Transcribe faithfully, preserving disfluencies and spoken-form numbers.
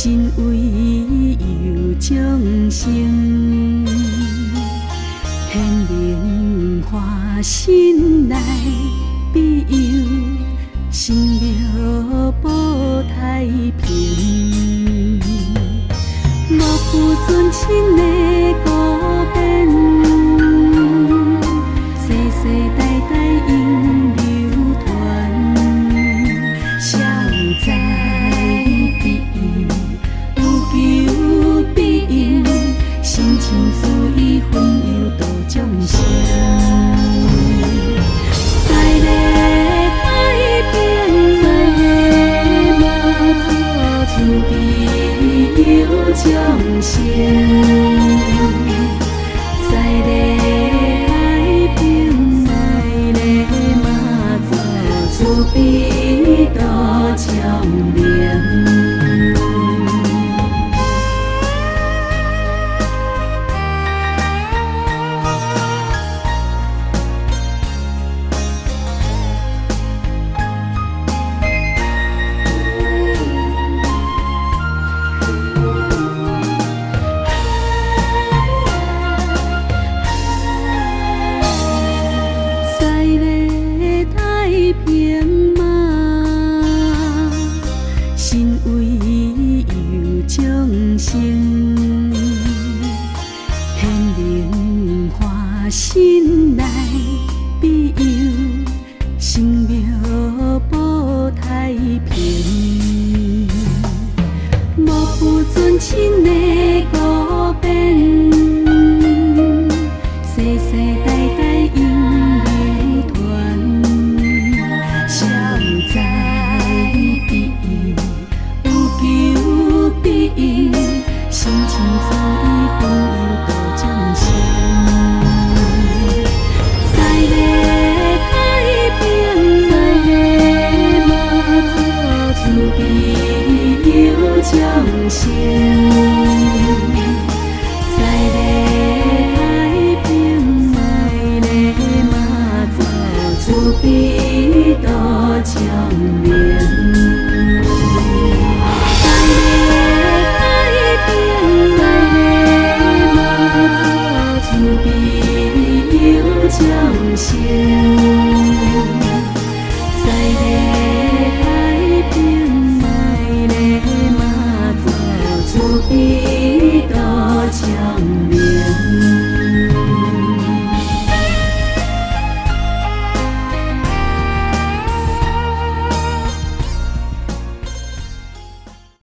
心为有众生，显灵花心内庇佑，生妙保太平。无负尊亲的孤变，世世代代永流传，谁有知必有，有求必应，心情自意分忧度众生。在咧太平，在咧马祖慈悲有众生，在咧太平，在咧马祖慈悲度众明。心为有众生，显灵花心内庇佑，生妙保太平。无负尊亲的孤变，世世代代永流传，谁有知必有，有求必应，心情自意分忧度众生。在咧太平，在咧马祖慈悲有众生，在咧太平，在咧马祖慈悲度众明。众生在咧太平，在咧马祖慈悲。